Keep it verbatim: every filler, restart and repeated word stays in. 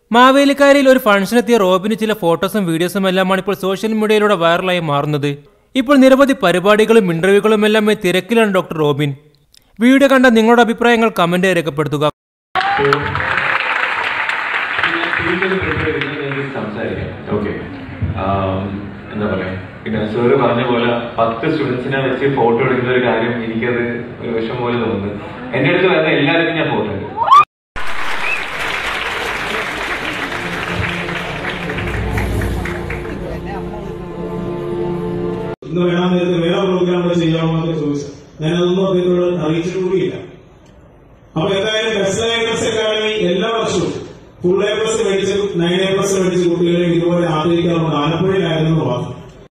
മാവേലിക്കാരിയിൽ ഒരു ഫംഗ്ഷനെത്തിയ റോബിന് ചില ഫോട്ടോസും വീഡിയോസും എല്ലാമാണ് ഇപ്പോൾ സോഷ്യൽ മീഡിയയിലൂടെ വൈറലായി മാറുന്നത്. ഇപ്പോൾ നിരവധി പരിപാടികളും ഇന്റർവ്യൂകളും എല്ലാം തിരക്കിലാണ് ഡോക്ടർ റോബിൻ. വീഡിയോ കണ്ട നിങ്ങളുടെ അഭിപ്രായങ്ങൾ കമന്റ് രേഖപ്പെടുത്തുക. എന്താ പറയാ, പിന്നെ സാറ് പറഞ്ഞ പോലെ പത്ത് സ്റ്റുഡൻസിനെ വെച്ച് ഫോട്ടോ എടുക്കുന്ന ഒരു കാര്യം എനിക്കത് ഒരു വിഷമം പോലെ തോന്നുന്നു. എന്റെ അടുത്ത് വരുന്ന എല്ലാവർക്കും ഞാൻ ഫോട്ടോ എടുക്കും. ഇന്ന് വേണം വേറെ പ്രോഗ്രാമുകൾ ചെയ്യാമോ എന്നൊക്കെ ചോദിച്ചു. ഞാനതൊന്നും അദ്ദേഹത്തോട് അറിയിച്ചിട്ടുകൂടിയില്ല.